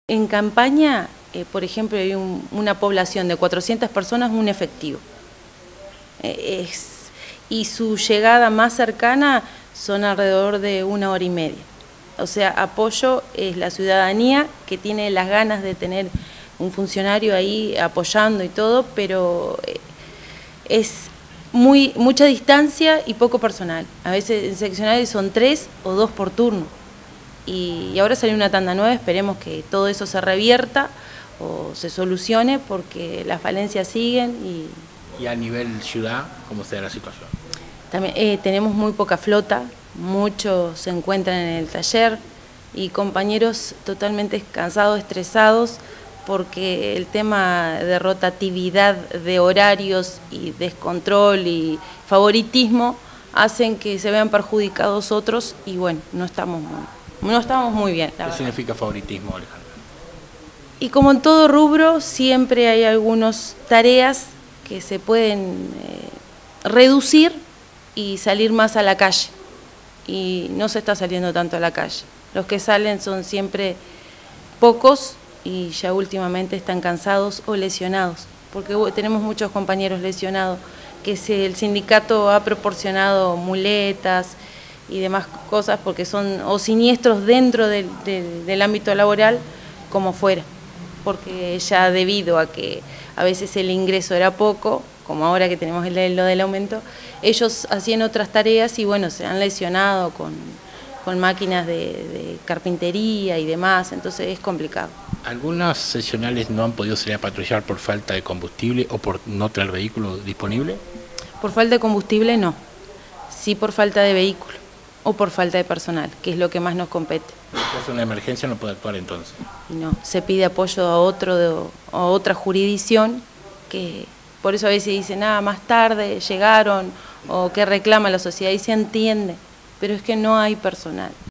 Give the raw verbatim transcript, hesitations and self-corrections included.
en campaña, eh, por ejemplo, hay un, una población de cuatrocientas personas, un efectivo. Eh, es, y su llegada más cercana son alrededor de una hora y media. O sea, apoyo es la ciudadanía que tiene las ganas de tener un funcionario ahí apoyando y todo, pero es muy, mucha distancia y poco personal. A veces en seccionales son tres o dos por turno. Y, y ahora salió una tanda nueva, esperemos que todo eso se revierta o se solucione porque las falencias siguen. Y, y a nivel ciudad, ¿cómo está la situación? También eh, tenemos muy poca flota, muchos se encuentran en el taller y compañeros totalmente cansados, estresados, porque el tema de rotatividad de horarios y descontrol y favoritismo hacen que se vean perjudicados otros y bueno, no estamos muy, no estamos muy bien. ¿Qué significa favoritismo, Alejandra? Y como en todo rubro, siempre hay algunas tareas que se pueden eh, reducir y salir más a la calle. Y no se está saliendo tanto a la calle. Los que salen son siempre pocos y ya últimamente están cansados o lesionados, porque tenemos muchos compañeros lesionados, que se, el sindicato ha proporcionado muletas y demás cosas, porque son o siniestros dentro del, del, del ámbito laboral como fuera, porque ya debido a que a veces el ingreso era poco, como ahora que tenemos el, lo del aumento, ellos hacían otras tareas y bueno, se han lesionado con, con máquinas de, de carpintería y demás, entonces es complicado. ¿Algunas seccionales no han podido salir a patrullar por falta de combustible o por no tener vehículo disponible? Por falta de combustible no, sí por falta de vehículo o por falta de personal, que es lo que más nos compete. Si es una emergencia no puede actuar entonces. Y no, se pide apoyo a, otro de, a otra jurisdicción, que por eso a veces dicen, ah, más tarde llegaron o que reclama la sociedad y se entiende, pero es que no hay personal.